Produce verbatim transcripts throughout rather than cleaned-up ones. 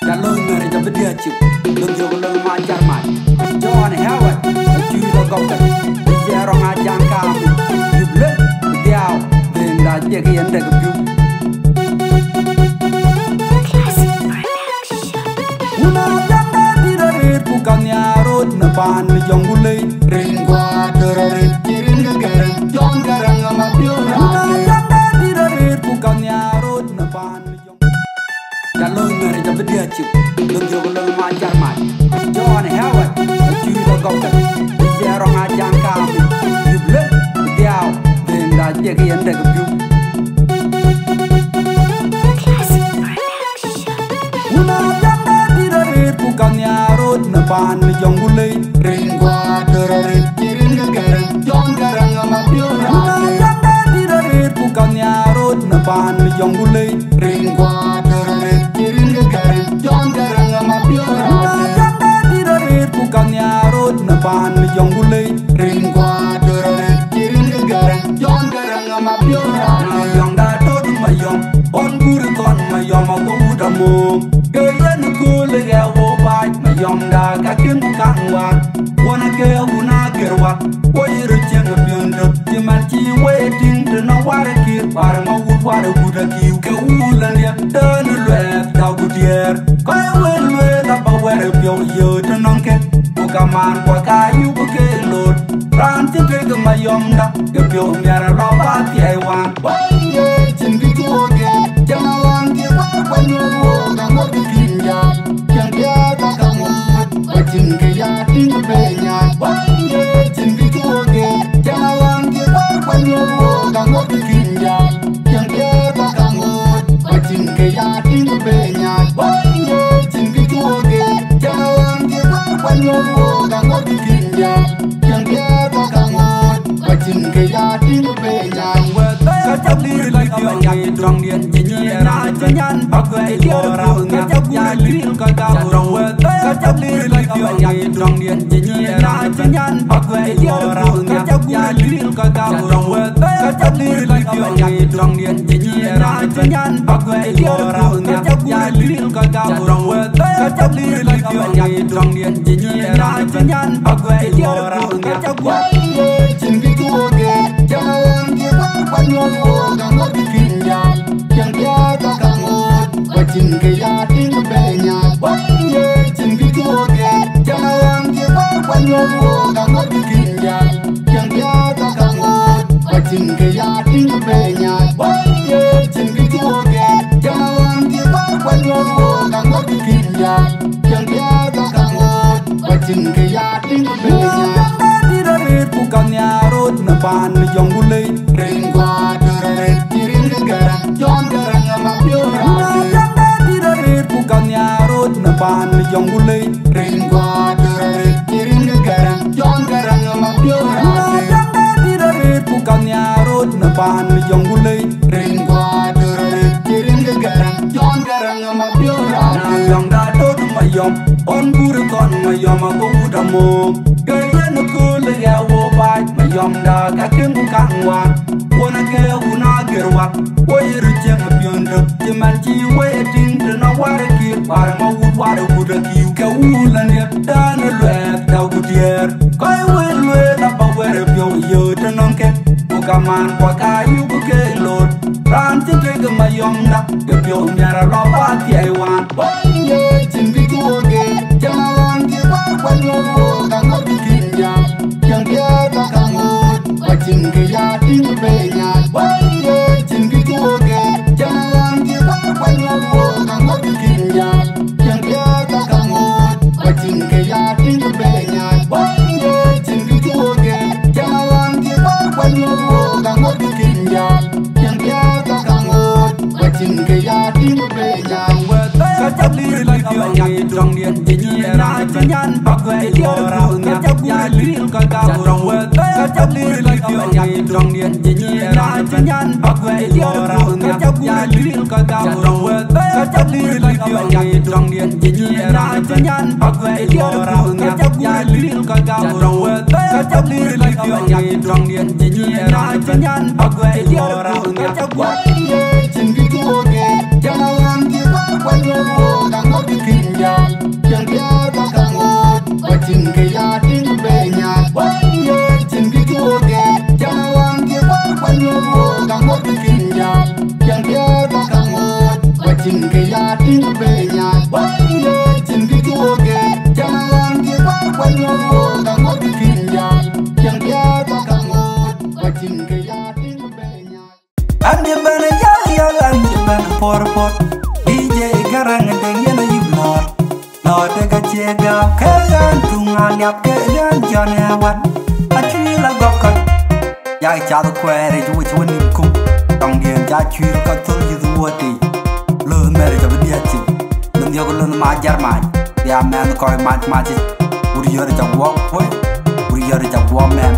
Jalur ngari jabe dia chu lung jo lung ma jar mai John hawa chu lo gom ta je ro ma jang ka yu ble diao den da je ki ende ku Una janda dira rir ku kan ya rod na pan jong gulei ring gua dere kirin garan jong garang ma pio Una janda dira rir ku kan ya rod na pan Jalur ngari jabe dia chu lung jo lung ma jar mai John hawa chu lo gom ta je ro ma jang ka yu ble diao den da je ki ende ku Una janda dira rir ku kan ya rod na pan jong gulei ring gua dere kirin garan jong garang ma pio Una janda dira rir ku kan ya rod na pan jong gulei ring gua dere kirin garan jong garang ma pio Una janda dira rir ku kan ya rod na pan jong gulei ring gua dere kirin garan jong garang ma pio Yong da to ma yong on guru kon ma yong ma ko da mo Kaya nukule ya wobai mayom da kakin bukan wat Wana kaya una gerwat Wairu chenga biondo Timan chi waiting Dena ware kir Para ma wud ware wuda kiw Ke ulan ya Dena luet Dau gudier Kaya wen luet Apa ware bio Yo tenong ke Bukaman kwa kayu buke lor Ranti kega mayom da Ke bio miara roba ti aiwan Waiye Chingi tuoge Jama wangi Wanyo woga Ngobi kinja Yang dia tak kamu Wajin kaya tinggal banyak Wanyo Chingi tuoge Jama wangi Wanyo woga Ngobi kinja Yang dia tak kamu Wajin kaya tinggal banyak Wanyo Chingi tuoge Jama wangi Wanyo woga Ngobi kinja Yang dia tak kamu Wajin kaya tinggal banyak Kacap diri lagi yang drong dia nyanyi raja nyan pakai dia orang kacap diri kagak orang wet kacap diri lagi yang drong dia nyanyi raja nyan pakai dia orang kacap diri kagak orang wet kacap diri lagi yang drong dia nyanyi raja nyan pakai dia orang kacap diri kagak orang wet kacap diri lagi yang drong dia nyanyi raja nyan pakai dia orang kacap diri cinta tuoge jangan Wanyo woga ngobi kinja Yang dia tak kamu Wajin kaya tinggal banyak Wanyo cinta tuoge Jangan kita Wanyo woga ngobi kinja Yang dia tak kamu Wajin kaya tinggal banyak Wanyo cinta tuoge Jangan kita Wanyo woga ngobi kinja Yang dia tak kamu Wajin kaya tinggal banyak Dira rir bukan ya rod na pan jong gulei ring gua dere kirin garan jong garang ma pio Una janda dira rir bukan ya rod na pan jong gulei ring gua dere kirin garan jong garang ma pio Una janda dira rir bukan ya rod na pan jong gulei ring gua dere kirin garan jong garang ma pio Yong da to mayom on guru kon mayom ko udamo Kaya nukule ya wobai mayom da kakin bukan wat Wana kaya una gerwat Wairu chenga biondo Timan chi waiting Dena ware kir Para ma wud ware wuda kiw Ke ulan ya Dana luet Dau gudier Kaya wen luet Apa ware bio Yo tenong ke Bukaman kwa kayu buke lor Ranti kega mayom da Ke bio miara roba ti aiwan Wanyo cinta tuoge Jangan wangi Wanyo woga ngobi kinja Yang dia tak kamu Wajin kaya tinggal banyak Wanyo cinta tuoge Jangan wangi Wanyo woga ngobi kinja Yang dia tak kamu Wajin kaya tinggal banyak Wanyo cinta tuoge Jangan wangi Wanyo woga ngobi kinja Yang dia tak kamu Wajin kaya tinggal banyak Kacap diri lagi yang drong dia nyanyi raja nyan pakai dia orang kacap diri kagak orang wet kacap diri lagi yang drong dia nyanyi raja nyan pakai dia orang kacap diri kagak orang wet kacap diri lagi yang drong dia nyanyi raja nyan pakai dia orang kacap diri kagak orang wet kacap diri lagi yang drong dia nyanyi raja nyan pakai dia orang kacap diri cinta tuoge jangan kita Wanyo woga ngobi kinja ya ting be nya wa ye chin ki tu ge chang lan ki wa kwa nyo ga mo ki kin ya chang ya ta ka mo wa chin ke ya ting be nya ande bana ya ya ande bana por por D J garang deng ya na yublor no de ga che ga ka gan tungan yap ke gan jan ya wat a chi la gok ka ya cha to kwe re ju chu nim kum tong dien cha chu ka to yu du ti lo me re ja bi ya chi lo yo ko lo ma jar ma ya man ko ma ma chi uri yo re ja wo hoi uri yo re ja wo man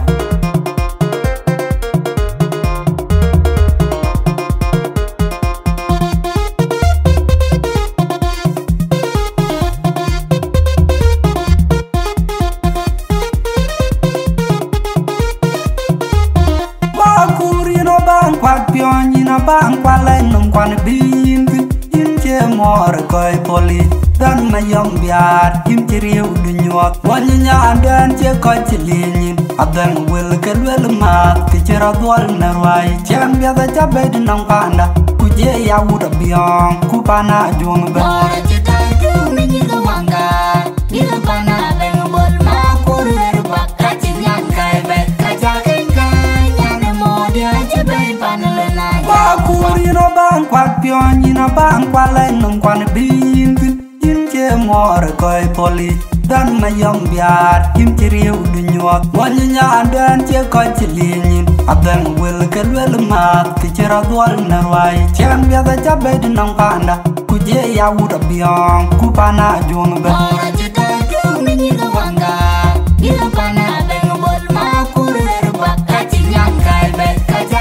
bang qua lên nông quan bin in che mor coi poli dan ma yom biat im che riu du nyok wan nya dan che coi che lin adan wel kel wel ma ti che ra dol na wai chem bia da cha be di nong panda ku je ya u da biong ku pana jong be mor che ta ju ni ni ga wanga ni ga pana be bol ma ku re ba ka chi nyan kai be ka cha ken ka nyan mo dia che be pana le na Kuri no bang kwat pion ni no bang kwa lên nông quan bin in che mor coi poli dan ma yom biat im che riu du nyok wan nya dan che coi che lin adan wel kel wel ma ti che ra dol na wai chem bia da cha be di nong panda ku je ya u da biong ku pana jong be mor che ta ju ni ni ga wanga ni ga pana be bol ma ku re ba ka chi nyan kai be ka ja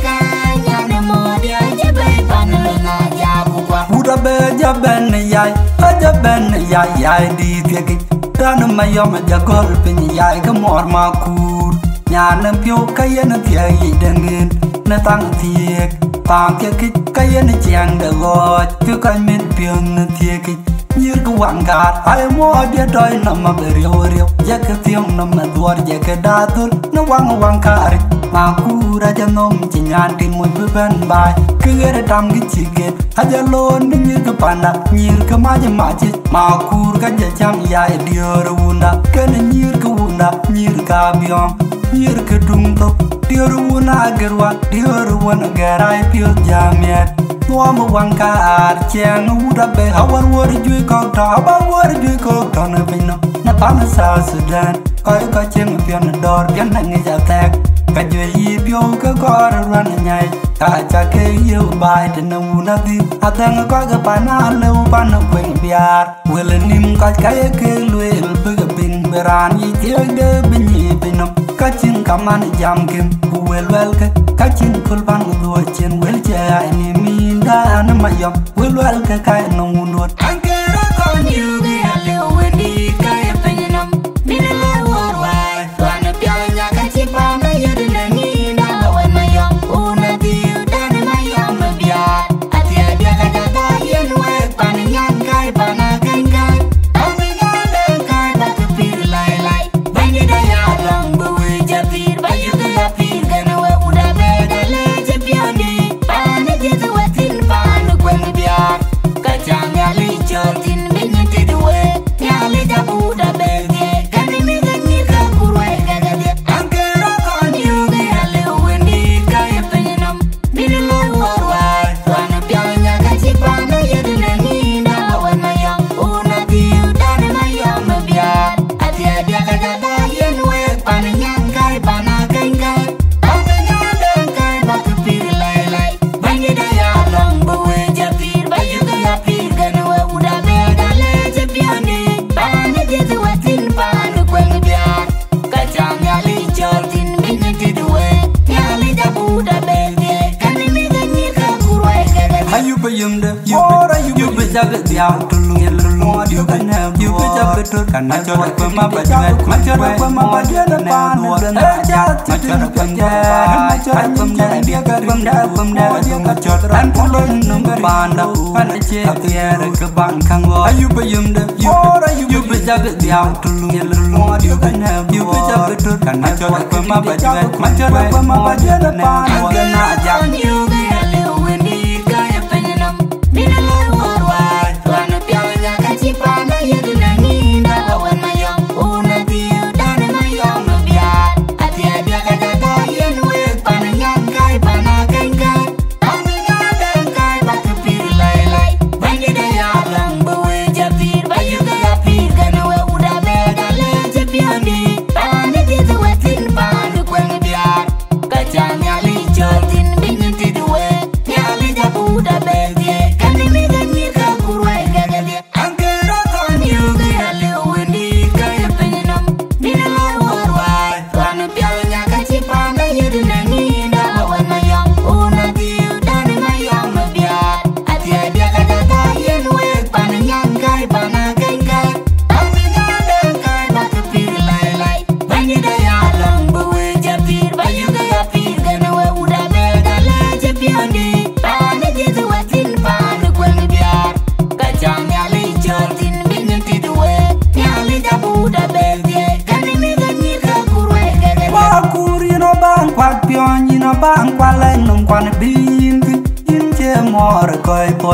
Uda be ja ben yai, aja ben yai yai di tieki. Dan ma yom ja gol pin yai ka mor ma kur. Nyan pyo kayen tiai dengin na tang tiek. Tang tieki kayen chiang de got. Pyo kai min pyong na tieki. Nyir ka wang gat ai mo dia doi na ma berio rio. Ja ka tiong na ma duar ja ka datur na wang wang kari. Ma kura ja nom chi nyan tin mo bu ben bai. Kere tam gi chiget aja lon ni nyir ka panda nyir ka ma ja ma chi ma kur ka ja cham ya e dior wunda ken nyir ka wunda nyir ka biom nyir ka dung to dior wuna gerwa dior wuna gerai pio jamiet no mo wang ka ar cheng wuda be hawar wor ju ko ta ba wor ju ko ta na pino na pa na sa sudan ko ka cheng pion dor pion na ngi ja tek ka ju yi pio ka kor ran nyai ta cha ke yu bai de na una di adang ko ga pa na le pa na kwen biar wel nim ka ka ke luel bu ga bin beran yi te de bin yi binam ka chin ka man jam kem wel wel ka ka chin kul ban do chen wel che ai ni mi da na ma yom wel wel ka ka no unot an ke ra kon yu ge ale we di ka e pinam mi na le war wai to na pya nya ka chi pa na ye de na ni na wa ma yom una di Karena coba pemabajuan, macam pemabajuan depan dan ajat, macam penjara, macam penjara dia garis pemda pemda dia kacot dan pulun nomor pandang, pada cek tiada kebang kanggo. Ayu bayum deh, ayu berjabat dia tulung tulung dia kena, ayu berjabat tur karena coba pemabajuan, macam pemabajuan depan dan ajat.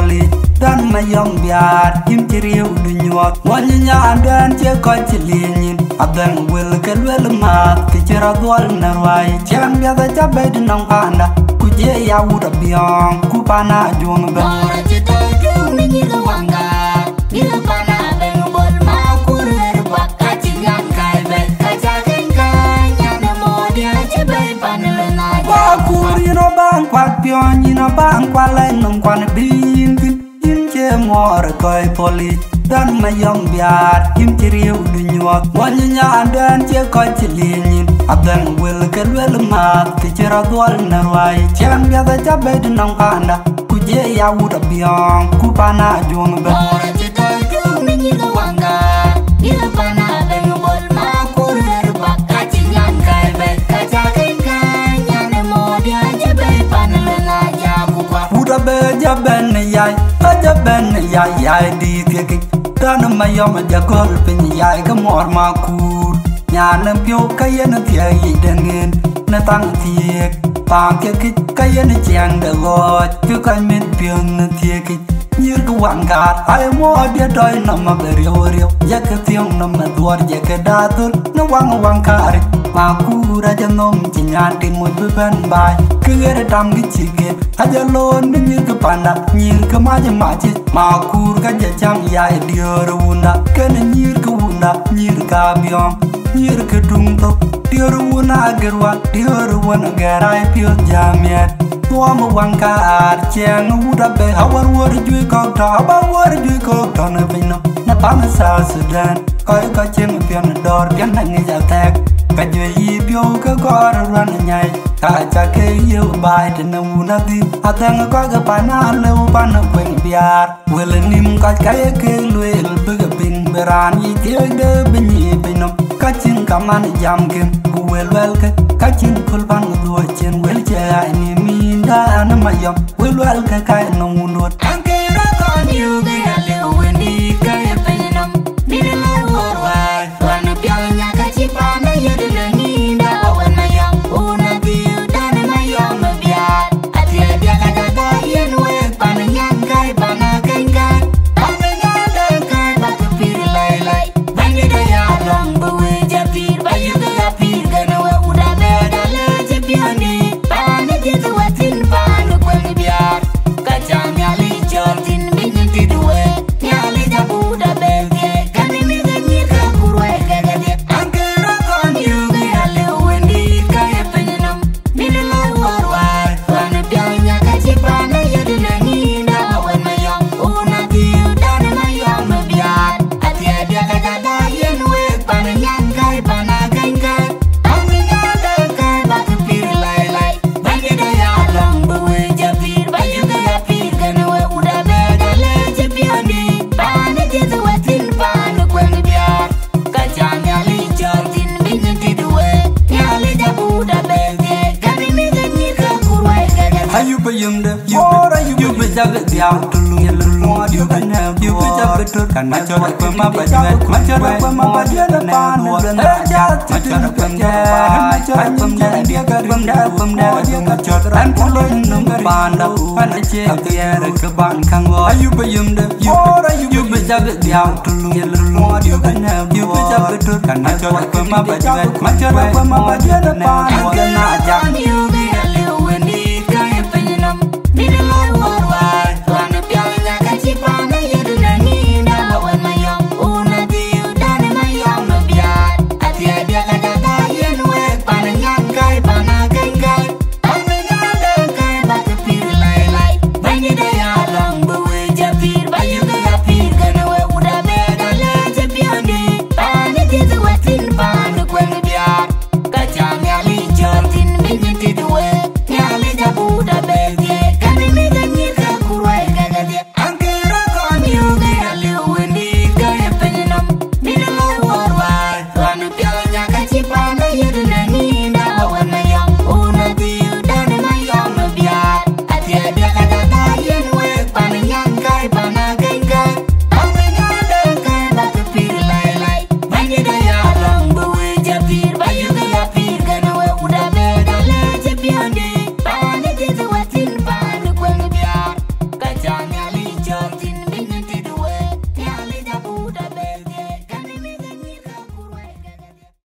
poli dan mayong biar im tiriu dunyot wanya nyandan che ko chilinin adan wel kelwel mat ke chira dwal narwai chan bia da chabe dinong panda kuje ya wuda biang ku pana jong ba ora chita du ni ni wanga ni pana ben bol ma kurer ba ka chingan kai be ka jagen kai nyana modia chabe panle na ba kuri no bang kwat pion ni no bang kwalai nom kwan bin bin che mor koi poli dan mayong biar im tiriu dunyot wanya nyandan che ko chilinin adan wel kelwel mat ke chira dwal narwai chan bia da chabe dinong panda kuje ya wuda biang ku pana jong ba ora chita du ni ni wanga ni pana ben bol ma kurer ba ka chingan kai be ka jagen kai nyana modia chabe panle na ja ku kwa wuda be jaben yai ajaben yai yai di ke dan mayom jagol pin yai ka mor ma kur nyan pyo kayen thie dengen na tang thie pang ke kit kayen chang de lo ku kan min pion na thie ki nyir ku wang ga ai mo dia doi na ma rio rio ya ke tiong na ma duar ya ke da tul na wang wang kari ma kura janom chinyan tin mo bu ban bai ke re dam gi chige aja lon ni nyir ku panda nyir ka ma ja ma chi ma kur ka ja cham ya dior wunda ke nyir ku wunda nyir ka biong nyir ke dung to dior wuna gerwa dior wuna garai pio jamiat tua mo wang ka ar chang wuda be hawar wor ju ko ta ba wor ju ko ta na pino na pa na sa sudan koi ka cheng pian dor pian na ngi ja tek ka ju yi pio ka ko ran nyai ka cha ke yu bai de na wuna di atang ko ga pa na le pa na kwen biar wel nim ka ka ke luel bu ga bin beran yi te de bin yi pino ka chin ka man jam ken ku wel wel ke ka chin kul ban du chen wel che ni mi da na mayom wel wel ka ka no nut anke ra kon yu ge ale wendi ka ye penom ni la worwa wana pyal nya ka chi pa na ye de ni da wan na yam una di da na na yam bia atia bia ka da da yen we pa na nyan kai pa na kai kai pa na nya da kai ba tu pir lai lai ba ni da ya long bu we ja pir ba yu ga pir ga na we uda be da le je pia ni pa na je tu watin pa na kwen bia ka cha nya li jortin bi ni ti duwe nya li da bu da be ge ka ni ni ga ni ka kurwe ga ga de anke ra kon yu ge ale wendi ka ye penom ni la worwa wana pya nya ka chi pa na ye de na ni da wan ma yam una ti da na na yam bia atia bia ka da da yen we pa na nyan kai pa na kai kai ang ni ga da kai ba tu pir lai lai ba ni da ya long bu we ja pir ba yu ga pir ga na we uda be da le je pia ni pa na je tu watin pa na kwen bia ka cha nya li jortin bi ni ti duwe nya li da bu da be ge ka ni ni ga ni ka kurwa ga ga ayu ba yum de yu ba jag dia tulu lu yu ba na yu ba jag tur kan ma cho da ma ba jwe ma cho da ma ba jwe da pa na ja ma cho da pam ja ma cho da pam ja dia ga pam da pam da ma cho da an pulo num pa na an che ta ya ra ka ban khang wo ayu ba yum de yu ba jag dia tulu lu yu ba na yu ba jag tur kan ma cho da ma ba jwe ma cho da ma ba jwe da pa na ja